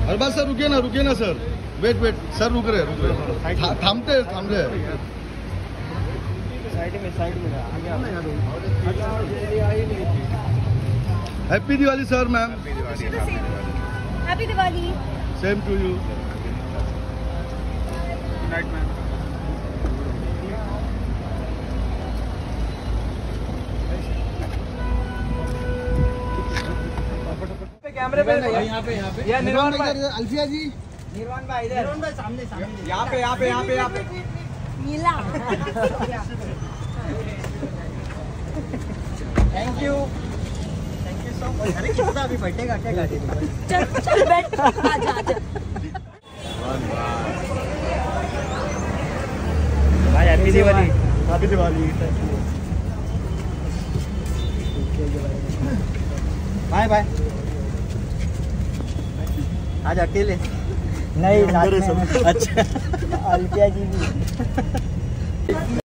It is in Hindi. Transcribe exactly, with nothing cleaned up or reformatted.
अरबाज सर रुकिए ना, रुकिए ना सर, वेट वेट सर, रुक रहे रुक रहे था, थामते थाम रहे। साइड में साइड में happy Diwali sir. Ma'am happy Diwali. Same to you. Night ma'am. कैमरे पे यहाँ पे यहाँ पे ये निर्वाण भाई, अल्फिया जी, निर्वाण भाई इधर, निर्वाण भाई सामने सामने यहाँ पे यहाँ पे यहाँ पे यहाँ पे नीला। Thank you thank you so much. अरे कितना अभी बैठेगा क्या गाड़ी में? चल चल बैठ, आजा आजा। भाई happy Diwali. Happy Diwali. Bye bye. आज अकेले नहीं, साथ में। अच्छा अल्फिया जी भी।